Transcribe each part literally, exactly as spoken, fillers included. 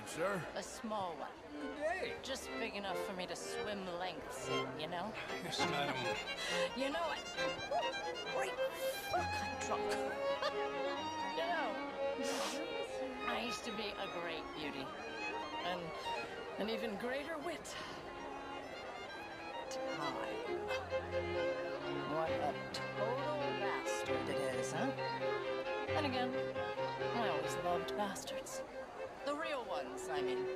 sir? A small one. Good day. Just big enough for me to swim lengths in, you know? Yes, madam. You know what? Great fuck, I'm drunk. You know, I used to be a great beauty. And an even greater wit. Time. What a total bastard it is, huh? Then again, I always loved bastards. The real ones, I mean.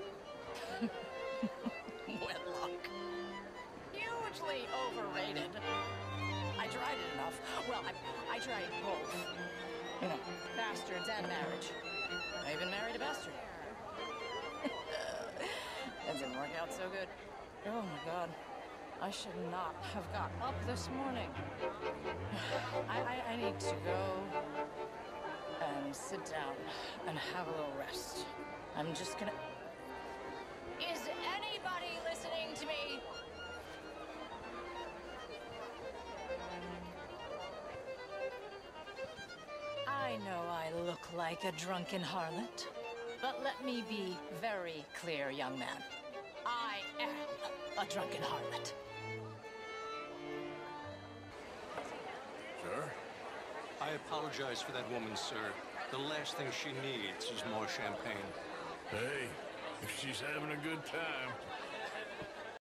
Wedlock. Hugely overrated. I tried it enough. Well, I, I tried both. You know, bastards and marriage. I even married a bastard. That didn't work out so good. Oh my god. I should not have got up this morning. I, I, I need to go and sit down and have a little rest. I'm just gonna... Is anybody listening to me? I know I look like a drunken harlot, but let me be very clear, young man. I am a drunken harlot. Sir? I apologize for that woman, sir. The last thing she needs is more champagne. Hey, if she's having a good time,